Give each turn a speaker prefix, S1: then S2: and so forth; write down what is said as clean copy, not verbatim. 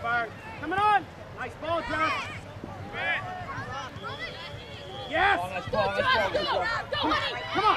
S1: Coming on! Nice ball, Josh! Yes!
S2: Oh, nice ball, nice ball, good ball.
S1: Come on!